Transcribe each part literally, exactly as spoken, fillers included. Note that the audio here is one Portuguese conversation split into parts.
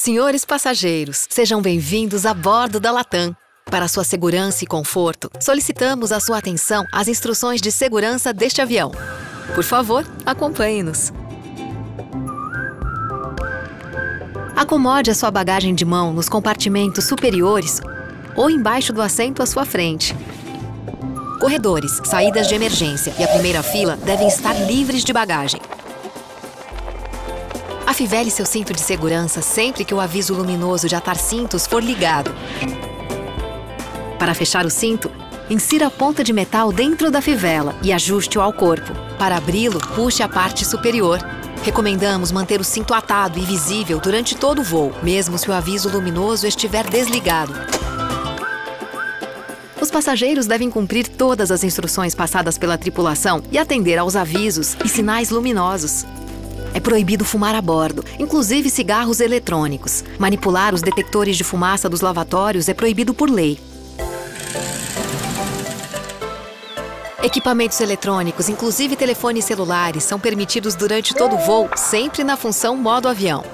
Senhores passageiros, sejam bem-vindos a bordo da Latam. Para sua segurança e conforto, solicitamos a sua atenção às instruções de segurança deste avião. Por favor, acompanhe-nos. Acomode a sua bagagem de mão nos compartimentos superiores ou embaixo do assento à sua frente. Corredores, saídas de emergência e a primeira fila devem estar livres de bagagem. Afivele seu cinto de segurança sempre que o aviso luminoso de atar cintos for ligado. Para fechar o cinto, insira a ponta de metal dentro da fivela e ajuste-o ao corpo. Para abri-lo, puxe a parte superior. Recomendamos manter o cinto atado e visível durante todo o voo, mesmo se o aviso luminoso estiver desligado. Os passageiros devem cumprir todas as instruções passadas pela tripulação e atender aos avisos e sinais luminosos. É proibido fumar a bordo, inclusive cigarros eletrônicos. Manipular os detectores de fumaça dos lavatórios é proibido por lei. Equipamentos eletrônicos, inclusive telefones celulares, são permitidos durante todo o voo, sempre na função modo avião.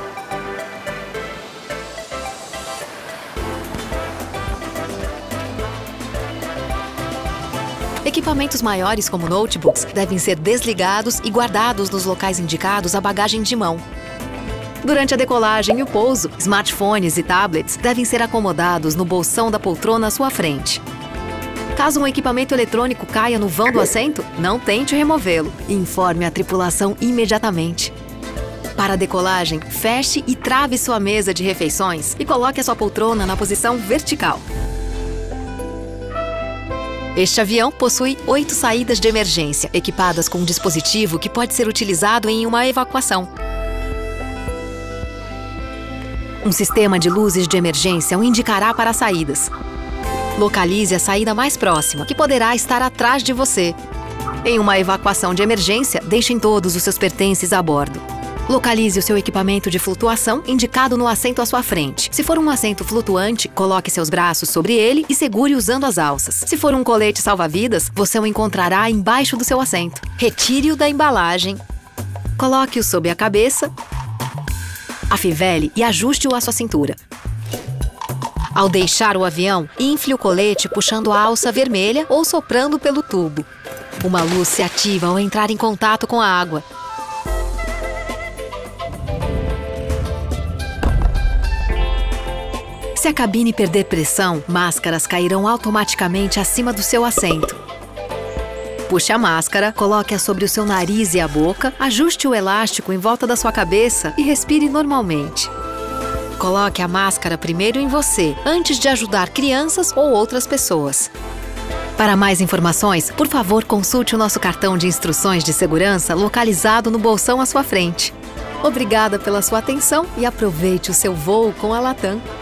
Equipamentos maiores, como notebooks, devem ser desligados e guardados nos locais indicados à bagagem de mão. Durante a decolagem e o pouso, smartphones e tablets devem ser acomodados no bolsão da poltrona à sua frente. Caso um equipamento eletrônico caia no vão do assento, não tente removê-lo e informe a tripulação imediatamente. Para a decolagem, feche e trave sua mesa de refeições e coloque a sua poltrona na posição vertical. Este avião possui oito saídas de emergência, equipadas com um dispositivo que pode ser utilizado em uma evacuação. Um sistema de luzes de emergência o indicará para as saídas. Localize a saída mais próxima, que poderá estar atrás de você. Em uma evacuação de emergência, deixem todos os seus pertences a bordo. Localize o seu equipamento de flutuação indicado no assento à sua frente. Se for um assento flutuante, coloque seus braços sobre ele e segure usando as alças. Se for um colete salva-vidas, você o encontrará embaixo do seu assento. Retire-o da embalagem. Coloque-o sob a cabeça. Afivele e ajuste-o à sua cintura. Ao deixar o avião, infle o colete puxando a alça vermelha ou soprando pelo tubo. Uma luz se ativa ao entrar em contato com a água. Se a cabine perder pressão, máscaras cairão automaticamente acima do seu assento. Puxe a máscara, coloque-a sobre o seu nariz e a boca, ajuste o elástico em volta da sua cabeça e respire normalmente. Coloque a máscara primeiro em você, antes de ajudar crianças ou outras pessoas. Para mais informações, por favor, consulte o nosso cartão de instruções de segurança localizado no bolsão à sua frente. Obrigada pela sua atenção e aproveite o seu voo com a Latam.